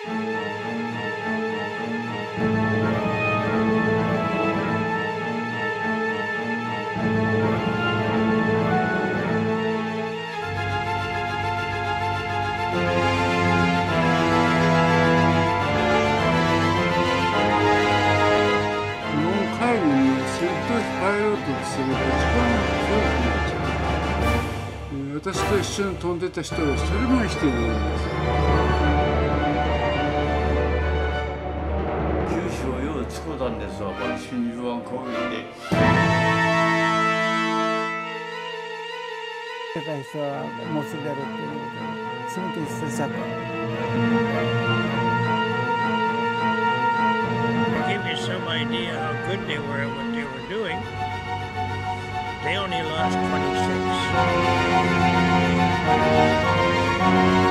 パイロットとすれば一番強くなっちゃう。私と一緒に飛んでた人は一人も生きていないんです。 九州をよう使うたんですわ、この真珠湾攻撃で。 出た人はもうすぐやるっていうので、すぐに捨てちゃった。 Give you some idea how good they were at what they were doing. They only lost 26.